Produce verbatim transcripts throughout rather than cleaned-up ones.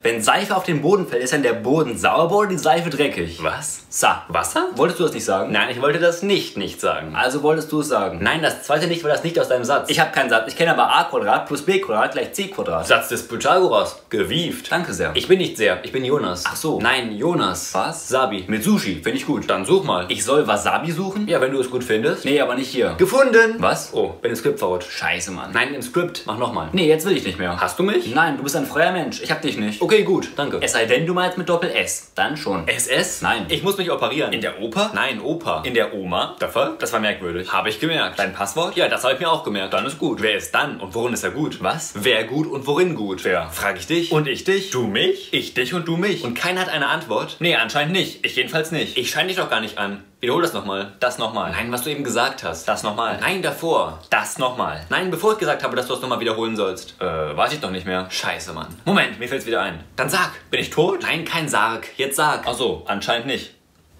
Wenn Seife auf den Boden fällt, ist dann der Boden sauber oder die Seife dreckig? Was? Sa. Wasser? Wolltest du das nicht sagen? Nein, ich wollte das nicht nicht sagen. Also wolltest du es sagen? Nein, das zweite nicht, weil das nicht aus deinem Satz. Ich habe keinen Satz. Ich kenne aber a Quadrat plus b Quadrat gleich c Quadrat. Satz des Pythagoras. Gewieft. Danke sehr. Ich bin nicht sehr, ich bin Jonas. Ach so. Nein, Jonas. Was? Sabi. Mit Sushi. Finde ich gut. Dann such mal. Ich soll Wasabi suchen? Ja, wenn du es gut findest. Nee, aber nicht hier. Gefunden. Was? Oh, bin ins Skript verrutscht. Scheiße, Mann. Nein, im Skript. Mach nochmal. Nee, jetzt will ich nicht mehr. Hast du mich? Nein, du bist ein freier Mensch. Ich hab dich nicht. Okay, gut, danke. Es sei denn, du meinst mit Doppel-S. Dann schon. S S? Nein. Ich muss mich operieren. In der Oper? Nein, Opa. In der Oma? Der Fall? Das war merkwürdig. Habe ich gemerkt. Dein Passwort? Ja, das habe ich mir auch gemerkt. Dann ist gut. Wer ist dann und worin ist er gut? Was? Wer gut und worin gut? Wer? Frag ich dich. Und ich dich? Du mich? Ich dich und du mich. Und keiner hat eine Antwort? Nee, anscheinend nicht. Ich jedenfalls nicht. Ich scheine dich doch gar nicht an. Wiederhol das nochmal. Das nochmal. Nein, was du eben gesagt hast. Das nochmal. Nein, davor. Das nochmal. Nein, bevor ich gesagt habe, dass du es nochmal wiederholen sollst. Äh, weiß ich doch nicht mehr. Scheiße, Mann. Moment, mir fällt's wieder ein. Dann sag. Bin ich tot? Nein, kein Sarg. Jetzt sag. Ach so, anscheinend nicht.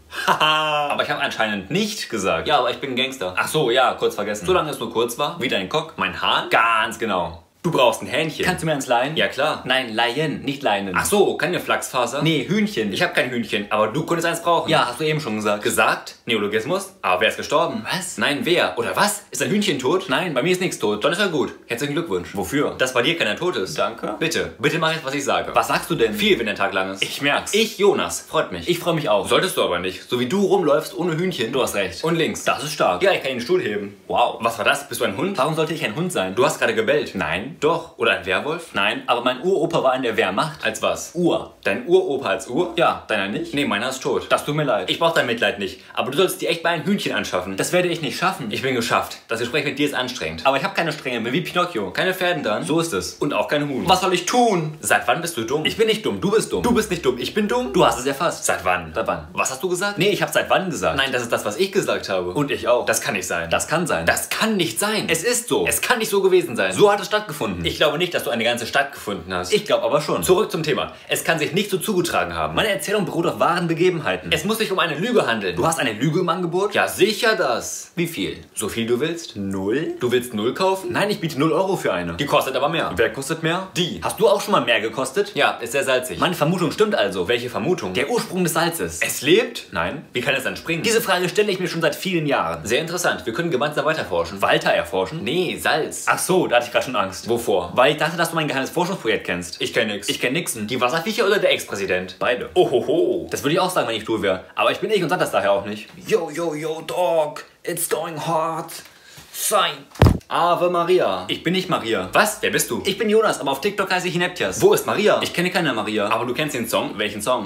Haha. Aber ich habe anscheinend nicht gesagt. Ja, aber ich bin ein Gangster. Ach so, ja, kurz vergessen. Solange es nur kurz war. Wie dein Cock? Mein Hahn? Ganz genau. Du brauchst ein Hähnchen. Kannst du mir eins leihen? Ja, klar. Nein, leihen, nicht leinen. Ach so, keine Flachsfaser? Nee, Hühnchen. Ich habe kein Hühnchen, aber du könntest eins brauchen. Ja, hast du eben schon gesagt. Gesagt? Neologismus? Aber wer ist gestorben? Was? Nein, wer? Oder was? Ist ein Hühnchen tot? Nein, bei mir ist nichts tot. Dann ist er gut. Herzlichen Glückwunsch. Wofür? Dass bei dir keiner tot ist. Danke. Bitte, bitte mach jetzt, was ich sage. Was sagst du denn? Viel, wenn der Tag lang ist. Ich merk's. Ich, Jonas. Freut mich. Ich freue mich auch. Solltest du aber nicht. So wie du rumläufst ohne Hühnchen. Du hast recht. Und links. Das ist stark. Ja, ich kann den Stuhl heben. Wow. Was war das? Bist du ein Hund? Warum sollte ich ein Hund sein? Du hast gerade gebellt. Nein. Doch. Oder ein Werwolf? Nein, aber mein Uropa war in der Wehrmacht. Als was? Ur. Dein Uropa als Ur? Ja, deiner nicht? Nee, meiner ist tot. Das tut mir leid. Ich brauch dein Mitleid nicht. Aber du solltest dir echt mal ein Hühnchen anschaffen. Das werde ich nicht schaffen. Ich bin geschafft. Das Gespräch mit dir ist anstrengend. aber ich habe keine Stränge, bin wie Pinocchio. Keine Pferden dann. So ist es. Und auch keine Huhn. Was soll ich tun? Seit wann bist du dumm? Ich bin nicht dumm, du bist dumm. Du bist nicht dumm, ich bin dumm. Du hast es erfasst. Seit wann? Seit wann? Was hast du gesagt? Nee, ich habe seit wann gesagt. Nein, das ist das, was ich gesagt habe. Und ich auch. Das kann nicht sein. Das kann sein. Das kann nicht sein. Es ist so. Es kann nicht so gewesen sein. So hat es stattgefunden. Ich glaube nicht, dass du eine ganze Stadt gefunden hast. Ich glaube aber schon. Zurück zum Thema. Es kann sich nicht so zugetragen haben. Meine Erzählung beruht auf wahren Begebenheiten. Es muss sich um eine Lüge handeln. Du hast eine Lüge im Angebot? Ja, sicher das. Wie viel? So viel du willst? Null? Du willst null kaufen? Nein, ich biete null Euro für eine. Die kostet aber mehr. Wer kostet mehr? Die. Hast du auch schon mal mehr gekostet? Ja, ist sehr salzig. Meine Vermutung stimmt also. Welche Vermutung? Der Ursprung des Salzes. Es lebt? Nein. Wie kann es dann springen? Diese Frage stelle ich mir schon seit vielen Jahren. Sehr interessant. Wir können gemeinsam weiterforschen. Weiter erforschen? Nee, Salz. Ach so, da hatte ich gerade schon Angst. Wovor? Weil ich dachte, dass du mein geheimes Forschungsprojekt kennst. Ich kenn nix. Ich kenn Nixon. Die Wasserviecher oder der Ex-Präsident? Beide. Ohoho. Das würde ich auch sagen, wenn ich du wäre. Aber ich bin ich und sag das daher auch nicht. Yo, yo, yo, dog. It's going hard. Sein. Ave Maria. Ich bin nicht Maria. Was? Wer bist du? Ich bin Jonas, aber auf TikTok heiße ich Hineptias. Wo ist Maria? Ich kenne keine Maria. Aber du kennst den Song? Welchen Song?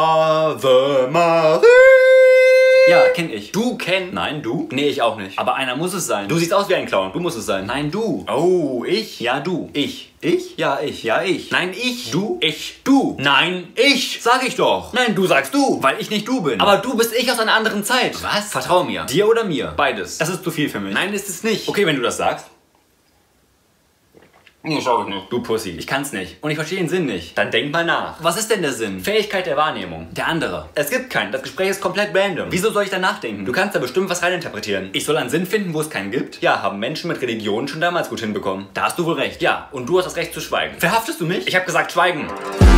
Ave Maria. Ja, kenn ich. Du kennst? Nein, du? Nee, ich auch nicht. Aber einer muss es sein. Du siehst aus wie ein Clown. Du musst es sein. Nein, du. Oh, ich? Ja, du. Ich. Ich? Ja, ich. Ja, ich. Nein, ich. Du? Ich. Du. Nein, ich. Sag ich doch. Nein, du sagst du. Weil ich nicht du bin. Aber du bist ich aus einer anderen Zeit. was? Vertrau mir. Dir oder mir? Beides. Das ist zu viel für mich. Nein, ist es nicht. Okay, wenn du das sagst. Nee, schau ich nicht. Du Pussy. Ich kann's nicht. Und ich verstehe den Sinn nicht. Dann denk mal nach. Was ist denn der Sinn? Fähigkeit der Wahrnehmung. Der andere. Es gibt keinen. Das Gespräch ist komplett random. Wieso soll ich da nachdenken? Du kannst da bestimmt was reininterpretieren. Ich soll einen Sinn finden, wo es keinen gibt? Ja, haben Menschen mit Religion schon damals gut hinbekommen. Da hast du wohl recht. Ja, und du hast das Recht zu schweigen. Verhaftest du mich? Ich habe gesagt, schweigen.